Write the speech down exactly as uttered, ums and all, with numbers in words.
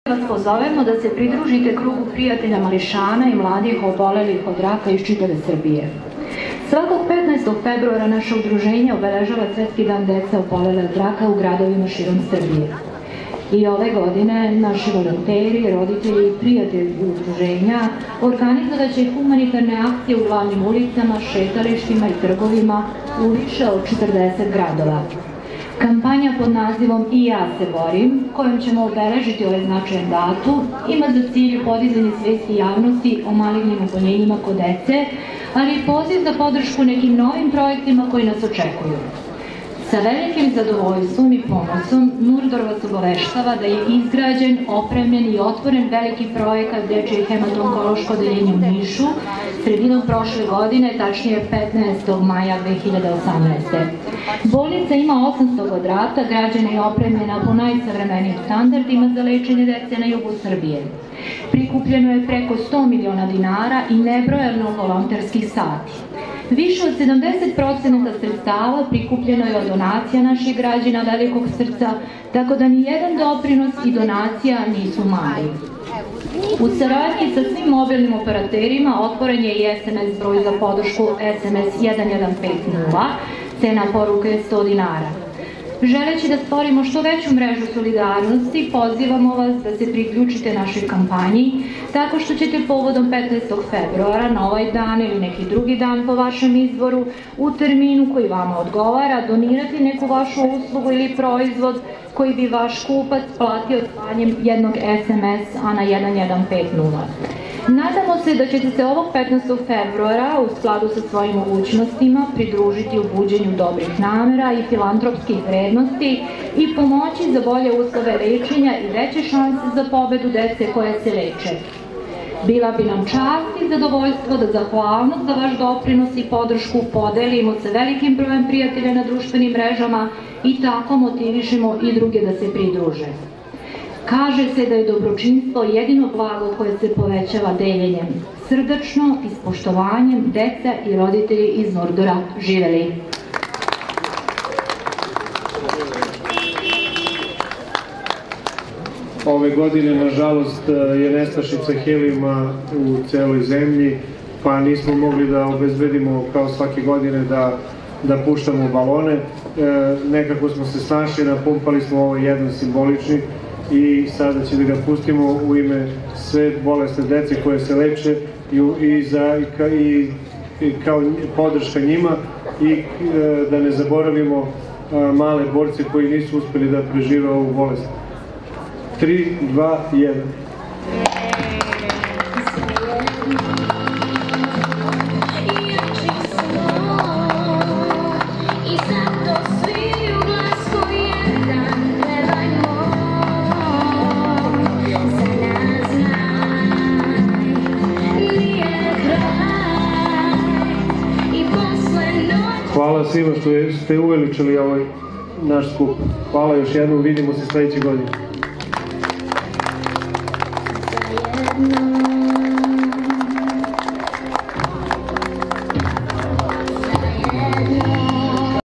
vas pozovemo da se pridružite krugu prijatelja mališana i mladih obolelih od raka iz čitave Srbije. Svakog petnaestog februara naše udruženje obeležava Svetski dan dece obolele od raka u gradovima širom Srbije. I ove godine naši volonteri, roditelji i prijatelji udruženja organizovaće humanitarne akcije u glavnim ulicama, šetalištima i trgovima u više od četrdeset gradova. Kampanja pod nazivom I ja se borim, kojom ćemo obeležiti ovaj značajan datum, ima za cilj podizanje svesti javnosti o malignim oboljenjima kod dece, ali i poziv za podršku nekim novim projektima koji nas očekuju. Sa velikim zadovoljstvom i ponosom Nurdor vas obaveštava da je izgrađen, opremljen i otvoren veliki projekat Dečije hematonkološko odeljenje u Nišu sredinom prošle godine, tačnije petnaestog maja dve hiljade osamnaeste. Bolnica ima osamsto kvadrata, građena i opremljena po najsavremenijim standardima za lečenje dece na jugu Srbije. Prikupljeno je preko sto miliona dinara i nebrojano volonterskih sati. Više od sedamdeset procenata sredstava prikupljeno je od donacija naših građana velikog srca, tako da ni jedan doprinos i donacija nisu mali. U saradnji sa svim mobilnim operaterima otvoren je i es em es broj za podršku es em es jedan jedan pet nula, cena poruke je sto dinara. Želeći da stvorimo što veću mrežu solidarnosti, pozivamo vas da se priključite našoj kampanji tako što ćete povodom petnaestog februara na ovaj dan ili neki drugi dan po vašem izboru u terminu koji vama odgovara donirati neku vašu uslugu ili proizvod koji bi vaš kupac platio slanjem jednog es em es-a na jedan jedan pet nula. Nadamo se da ćete se ovog petnaestog februara u skladu sa svojim mogućnostima pridružiti u buđenju dobrih namera i filantropskih vrednosti i pomoći za bolje uslove lečenja i veće šanse za pobedu dece koje se leče. Bila bi nam čast i zadovoljstvo da zahvalnost za vaš doprinos i podršku podelimo sa velikim brojem prijatelja na društvenim mrežama i tako motivišemo i druge da se pridruže. Kaže se da je dobročinstvo jedino blago koje se povećava deljenjem. Srdačno i s poštovanjem deca i roditelji iz Nurdora. Živeli! Ove godine, nažalost, je nestašica helijuma u celoj zemlji, pa nismo mogli da obezbedimo kao svake godine da, da puštamo balone. E, nekako smo se snašli, napumpali smo ovaj jedan simbolični i sada će da ga pustimo u ime sve bolesne dece koje se leče i, i, za, i, ka, i, i kao podrška njima i e, da ne zaboravimo a, male borce koji nisu uspeli da prežive ovu bolest. tri, dva, jedan. Hvala svima što ste uveličili ovaj naš skup. Hvala još jednom, vidimo se sledeće godine.